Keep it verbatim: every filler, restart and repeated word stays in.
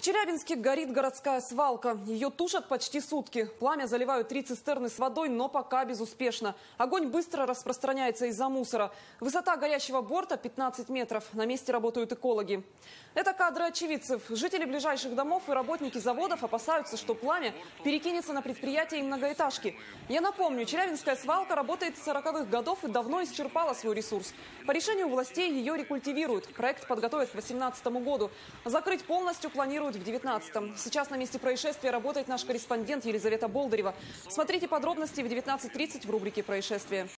Челябинске горит городская свалка. Ее тушат почти сутки. Пламя заливают три цистерны с водой, но пока безуспешно. Огонь быстро распространяется из-за мусора. Высота горящего борта пятнадцать метров. На месте работают экологи. Это кадры очевидцев. Жители ближайших домов и работники заводов опасаются, что пламя перекинется на предприятия и многоэтажки. Я напомню, челябинская свалка работает с сороковых годов и давно исчерпала свой ресурс. По решению властей ее рекультивируют. Проект подготовят к две тысячи восемнадцатому году. Закрыть полностью планируют в две тысячи девятнадцатом. Сейчас на месте происшествия работает наш корреспондент Елизавета Болдырева. Смотрите подробности в девятнадцать тридцать в рубрике «Происшествия».